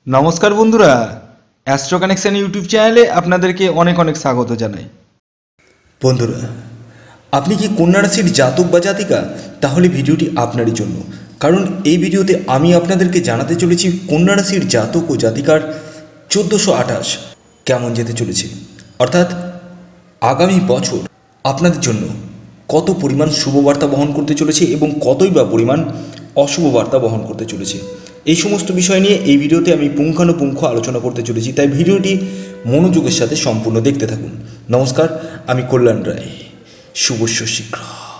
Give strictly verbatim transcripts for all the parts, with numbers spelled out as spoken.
নমস্কার বন্ধুরা, astro connection YouTube চ্যানেলে আপনাদেরকে অনেক অনেক স্বাগত জানাই। বন্ধুরা, আপনি কি কন্যা রাশির জাতক বা জাতিকা? তাহলে ভিডিওটি আপনারই জন্য, কারণ এই ভিডিওতে আমি আপনাদেরকে জানাতে চলেছি কন্যা রাশির জাতক ও জাতিকার চোদ্দোশো আঠাশ কেমন যেতে চলেছে, অর্থাৎ আগামী বছর আপনাদের জন্য কত পরিমাণ শুভবার্তা বহন করতে চলেছে এবং কতই বা পরিমাণ অশুভ বার্তা বহন করতে চলেছে। এই সমস্ত বিষয় নিয়ে এই ভিডিওতে আমি পুঙ্খানুপুঙ্খ আলোচনা করতে চলেছি, তাই ভিডিওটি মনোযোগের সাথে সম্পূর্ণ দেখতে থাকুন। নমস্কার, আমি কল্যাণ রায়। শুভস্য শীঘ্র।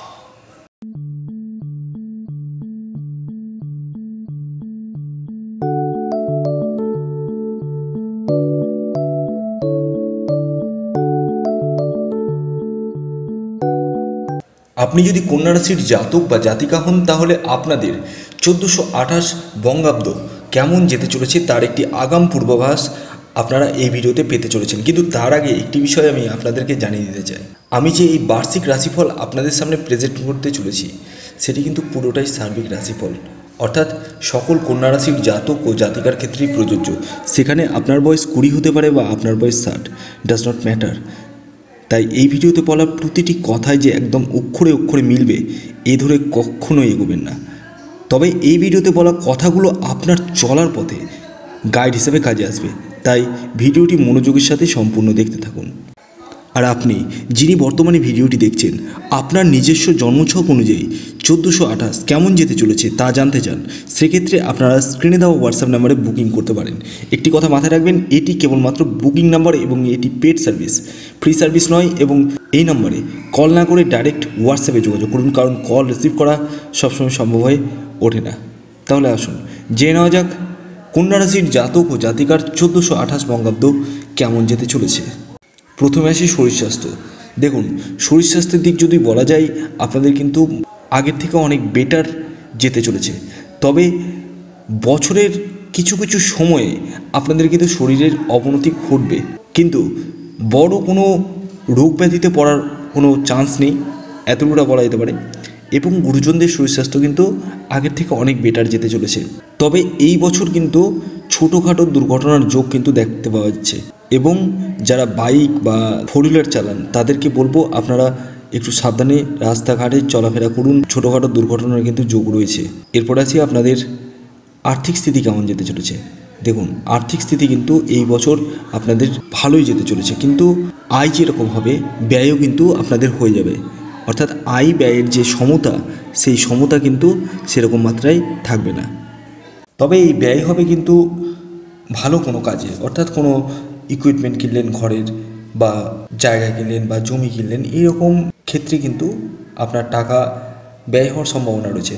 আপনি যদি কন্যা রাশির জাতক বা জাতিকা হন, তাহলে আপনাদের চোদ্দোশো আঠাশ বঙ্গাব্দ কেমন যেতে চলেছে তার একটি আগাম পূর্বাভাস আপনারা এই ভিডিওতে পেতে চলেছেন। কিন্তু তার আগে একটি বিষয় আমি আপনাদেরকে জানিয়ে দিতে চাই। আমি যে এই বার্ষিক রাশিফল আপনাদের সামনে প্রেজেন্ট করতে চলেছি, সেটি কিন্তু পুরোটাই সার্বিক রাশিফল, অর্থাৎ সকল কন্যা রাশির জাতক ও জাতিকার ক্ষেত্রেই প্রযোজ্য। সেখানে আপনার বয়স কুড়ি হতে পারে বা আপনার বয়স ষাট, ডাজ নট ম্যাটার। তাই এই ভিডিওতে বলা প্রতিটি কথায় যে একদম অক্ষরে অক্ষরে মিলবে এ ধরে কখনোই এগোবেন না। তবে এই ভিডিওতে বলা কথাগুলো আপনার চলার পথে গাইড হিসেবে কাজে আসবে, তাই ভিডিওটি মনোযোগের সাথে সম্পূর্ণ দেখতে থাকুন। আর আপনি যিনি বর্তমানে ভিডিওটি দেখছেন, আপনার নিজস্ব জন্মছক অনুযায়ী চোদ্দোশো আঠাশ কেমন যেতে চলেছে তা জানতে চান, সেক্ষেত্রে আপনারা স্ক্রিনে দেওয়া হোয়াটসঅ্যাপ নাম্বারে বুকিং করতে পারেন। একটি কথা মাথায় রাখবেন, এটি কেবলমাত্র বুকিং নাম্বার এবং এটি পেড সার্ভিস, ফ্রি সার্ভিস নয়। এবং এই নম্বরে কল না করে ডাইরেক্ট হোয়াটসঅ্যাপে যোগাযোগ করুন, কারণ কল রিসিভ করা সবসময় সম্ভব হয়ে ওঠে না। তাহলে আসুন জেনে নেওয়া যাক কন্যা রাশির জাতক ও জাতিকার চোদ্দোশো আঠাশ বঙ্গাব্দ কেমন যেতে চলেছে। প্রথমে আসি শরীর স্বাস্থ্য। দেখুন, শরীর স্বাস্থ্যের দিক যদি বলা যায়, আপনাদের কিন্তু আগের থেকে অনেক বেটার যেতে চলেছে। তবে বছরের কিছু কিছু সময়ে আপনাদের কিন্তু শরীরের অবনতি ঘটবে, কিন্তু বড় কোনো রোগ ব্যাধিতে পড়ার কোনো চান্স নেই, এতটুকুটা বলা যেতে পারে। এবং গুরুজনদের শরীর স্বাস্থ্য কিন্তু আগের থেকে অনেক বেটার যেতে চলেছে। তবে এই বছর কিন্তু ছোটোখাটো দুর্ঘটনার যোগ কিন্তু দেখতে পাওয়া যাচ্ছে। এবং যারা বাইক বা ফোর হুইলার চালান তাদেরকে বলবো আপনারা একটু সাবধানে রাস্তাঘাটে চলাফেরা করুন, ছোটোখাটো দুর্ঘটনার কিন্তু যোগ রয়েছে। এরপর আছি আপনাদের আর্থিক স্থিতি কেমন যেতে চলেছে। দেখুন, আর্থিক স্থিতি কিন্তু এই বছর আপনাদের ভালোই যেতে চলেছে, কিন্তু আয় যেরকম হবে ব্যয়ও কিন্তু আপনাদের হয়ে যাবে, অর্থাৎ আয় ব্যয়ের যে সমতা, সেই সমতা কিন্তু সেরকম মাত্রায় থাকবে না। তবে এই ব্যয় হবে কিন্তু ভালো কোনো কাজে, অর্থাৎ কোনো ইকুইপমেন্ট কিনলেন ঘরের, বা জায়গা কিনলেন বা জমি কিনলেন, এরকম ক্ষেত্রে কিন্তু আপনার টাকা ব্যয় হওয়ার সম্ভাবনা রয়েছে।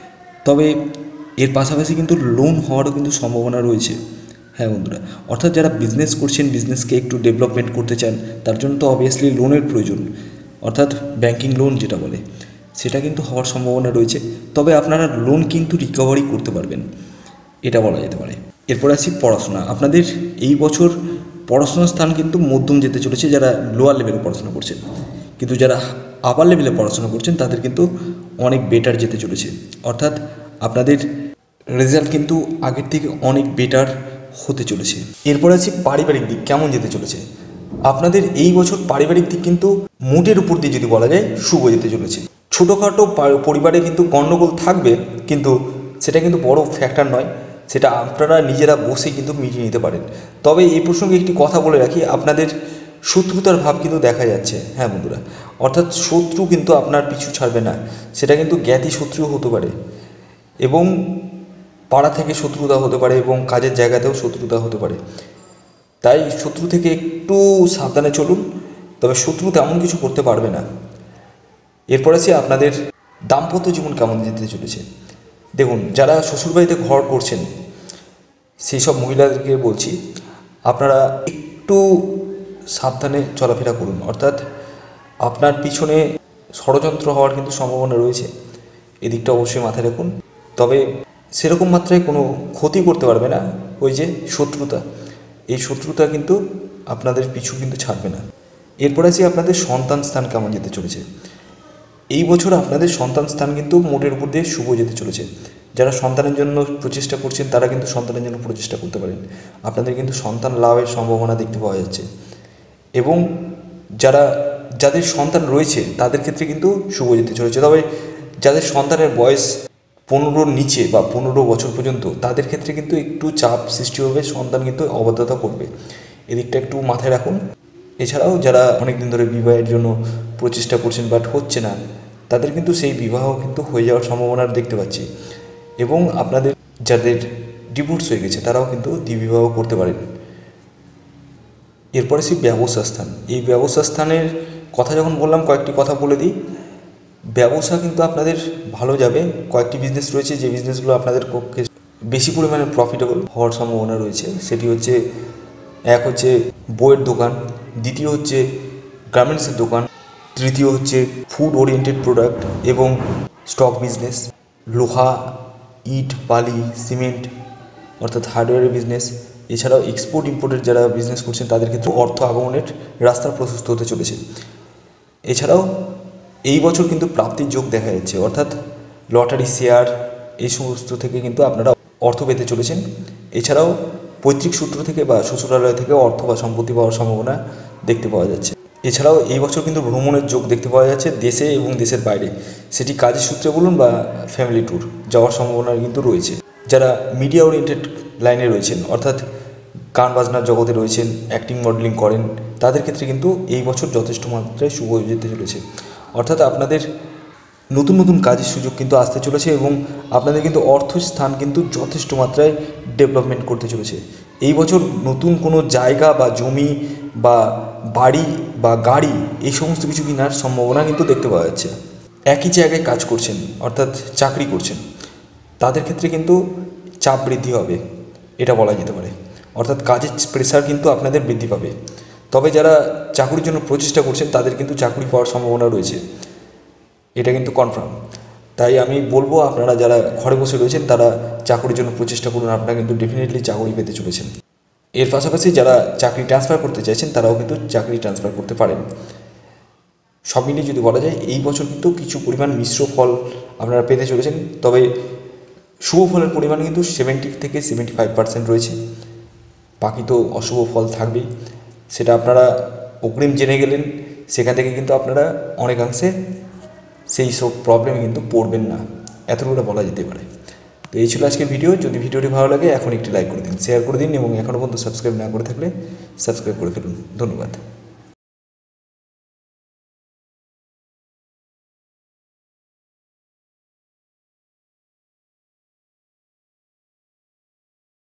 তবে এর পাশাপাশি কিন্তু লোন হওয়ারও কিন্তু সম্ভাবনা রয়েছে। হ্যাঁ বন্ধুরা, অর্থাৎ যারা বিজনেস করছেন, বিজনেসকে একটু ডেভেলপমেন্ট করতে চান, তার জন্য তো অবভিয়াসলি লোনের প্রয়োজন, অর্থাৎ ব্যাংকিং লোন যেটা বলে, সেটা কিন্তু হওয়ার সম্ভাবনা রয়েছে। তবে আপনারা লোন কিন্তু রিকভারি করতে পারবেন, এটা বলা যেতে পারে। এরপর আসি পড়াশোনা। আপনাদের এই বছর পড়াশোনার স্থান কিন্তু মধ্যম যেতে চলেছে যারা লোয়ার লেভেলে পড়াশোনা করছেন, কিন্তু যারা আপার লেভেলে পড়াশোনা করছেন তাদের কিন্তু অনেক বেটার যেতে চলেছে, অর্থাৎ আপনাদের রেজাল্ট কিন্তু আগের থেকে অনেক বেটার হতে চলেছে। এরপর আছে পারিবারিক দিক কেমন যেতে চলেছে। আপনাদের এই বছর পারিবারিক দিক কিন্তু মোটের উপর দিয়ে যদি বলা যায় শুভ যেতে চলেছে। ছোটোখাটো পরিবারে কিন্তু গণ্ডগোল থাকবে, কিন্তু সেটা কিন্তু বড় ফ্যাক্টর নয়, সেটা আপনারা নিজেরা বসে কিন্তু মিটিয়ে নিতে পারেন। তবে এই প্রসঙ্গে একটি কথা বলে রাখি, আপনাদের শত্রুতার ভাব কিন্তু দেখা যাচ্ছে। হ্যাঁ বন্ধুরা, অর্থাৎ শত্রু কিন্তু আপনার পিছু ছাড়বে না, সেটা কিন্তু জ্ঞাতি শত্রু হতে পারে, এবং পাড়া থেকে শত্রুতা হতে পারে, এবং কাজের জায়গাতেও শত্রুতা হতে পারে। তাই শত্রু থেকে একটু সাবধানে চলুন, তবে শত্রু তেমন কিছু করতে পারবে না। এরপর আছে আপনাদের দাম্পত্য জীবন কেমন যেতে চলেছে। দেখুন, যারা শ্বশুরবাড়িতে ঘর করছেন সেই সব মহিলাদেরকে বলছি, আপনারা একটু সাবধানে চলাফেরা করুন, অর্থাৎ আপনার পিছনে ষড়যন্ত্র হওয়ার কিন্তু সম্ভাবনা রয়েছে, এদিকটা অবশ্যই মাথায় রাখুন। তবে সেরকম মাত্রায় কোনো ক্ষতি করতে পারবে না ওই যে শত্রুতা, এই শত্রুতা কিন্তু আপনাদের পিছু কিন্তু ছাড়বে না। এরপর আছে আপনাদের সন্তান স্থান কেমন যেতে চলেছে। এই বছর আপনাদের সন্তান স্থান কিন্তু মোটের উপর দিয়ে শুভ যেতে চলেছে। যারা সন্তানের জন্য প্রচেষ্টা করছেন তারা কিন্তু সন্তানের জন্য প্রচেষ্টা করতে পারেন। আপনাদের কিন্তু সন্তান লাভের সম্ভাবনা দেখতে পাওয়া যাচ্ছে। এবং যারা যাদের সন্তান রয়েছে তাদের ক্ষেত্রে কিন্তু শুভ যেতে চলেছে। তবে যাদের সন্তানের বয়স পনেরোর নিচে বা পনেরো বছর পর্যন্ত তাদের ক্ষেত্রে কিন্তু একটু চাপ সৃষ্টি হবে, সন্তান কিন্তু অবাধ্যতা করবে, এদিকটা একটু মাথায় রাখুন। এছাড়াও যারা অনেক দিন ধরে বিবাহের জন্য প্রচেষ্টা করছেন বাট হচ্ছে না, তাদের কিন্তু সেই বিবাহ কিন্তু হয়ে যাওয়ার সম্ভাবনা দেখতে পাচ্ছি। এবং আপনাদের যাদের ডিভোর্স হয়ে গেছে তারাও কিন্তু দ্বিবিবাহ করতে পারেন। এরপরে সেই ব্যবসা স্থান, এই ব্যবসা স্থানের কথা যখন বললাম কয়েকটি কথা বলে দিই। ব্যবসা কিন্তু আপনাদের ভালো যাবে। কয়েকটি বিজনেস রয়েছে যে বিজনেসগুলো আপনাদের পক্ষে বেশি পরিমাণে প্রফিটেবল হওয়ার সম্ভাবনা রয়েছে। সেটি হচ্ছে, এক হচ্ছে বইয়ের দোকান, দ্বিতীয় হচ্ছে গার্মেন্টসের দোকান, তৃতীয় হচ্ছে ফুড ওরিয়েন্টেড প্রোডাক্ট এবং স্টক বিজনেস, লোহা, ইট, বালি, সিমেন্ট অর্থাৎ হার্ডওয়্যারের বিজনেস। এছাড়াও এক্সপোর্ট ইম্পোর্টের যারা বিজনেস করছেন তাদের ক্ষেত্রে অর্থ আগমনের রাস্তা প্রশস্ত হতে চলেছে। এছাড়াও এই বছর কিন্তু প্রাপ্তির যোগ দেখা যাচ্ছে, অর্থাৎ লটারি, শেয়ার এই সমস্ত থেকে কিন্তু আপনারা অর্থ পেতে চলেছেন। এছাড়াও পৈতৃক সূত্র থেকে বা শ্বশুরালয় থেকে অর্থ বা সম্পত্তি পাওয়ার সম্ভাবনা দেখতে পাওয়া যাচ্ছে। এছাড়াও এই বছর কিন্তু ভ্রমণের যোগ দেখতে পাওয়া যাচ্ছে, দেশে এবং দেশের বাইরে, সেটি কাজের সূত্রে বলুন বা ফ্যামিলি ট্যুর যাওয়ার সম্ভাবনা কিন্তু রয়েছে। যারা মিডিয়া ওরিয়েন্টেড লাইনে রয়েছেন, অর্থাৎ গান বাজনার জগতে রয়েছেন, অ্যাক্টিং মডেলিং করেন, তাদের ক্ষেত্রে কিন্তু এই বছর যথেষ্ট মাত্রায় শুভ যেতে চলেছে। অর্থাৎ আপনাদের নতুন নতুন কাজের সুযোগ কিন্তু আসতে চলেছে এবং আপনাদের কিন্তু অর্থস্থান কিন্তু যথেষ্ট মাত্রায় ডেভেলপমেন্ট করতে চলেছে। এই বছর নতুন কোনো জায়গা বা জমি বা বাড়ি বা গাড়ি এই সমস্ত কিছু কেনার সম্ভাবনা কিন্তু দেখতে পাওয়া যাচ্ছে। একই জায়গায় কাজ করছেন অর্থাৎ চাকরি করছেন, তাদের ক্ষেত্রে কিন্তু চাপ বৃদ্ধি হবে, এটা বলা যেতে পারে। অর্থাৎ কাজের প্রেশার কিন্তু আপনাদের বৃদ্ধি পাবে। তবে যারা চাকরির জন্য প্রচেষ্টা করছেন তাদের কিন্তু চাকরি পাওয়ার সম্ভাবনা রয়েছে, এটা কিন্তু কনফার্ম। তাই আমি বলবো আপনারা যারা ঘরে বসে রয়েছেন তারা চাকরির জন্য প্রচেষ্টা করুন, আপনারা কিন্তু ডেফিনেটলি চাকরি পেতে চলেছেন। এর পাশাপাশি যারা চাকরি ট্রান্সফার করতে চাইছেন তারাও কিন্তু চাকরি ট্রান্সফার করতে পারেন। সব মিলিয়ে যদি বলা যায় এই বছর কিন্তু কিছু পরিমাণ মিশ্র ফল আপনারা পেতে চলেছেন। তবে শুভ ফলের পরিমাণ কিন্তু সেভেন্টি থেকে সেভেন্টি ফাইভ পার্সেন্ট রয়েছে, বাকি তো অশুভ ফল থাকবেই। সেটা আপনারা অগ্রিম জেনে গেলেন, সেখান থেকে কিন্তু আপনারা অনেকাংশে সেই সব প্রবলেমে কিন্তু পড়বেন না, এতটুকুটা বলা যেতে পারে। তো এই ছিল আজকের ভিডিও। যদি ভিডিওটি ভালো লাগে এখন একটি লাইক করে দিন, শেয়ার করে দিন এবং এখনও পর্যন্ত সাবস্ক্রাইব না করে থাকলে সাবস্ক্রাইব করে ফেলুন। ধন্যবাদ।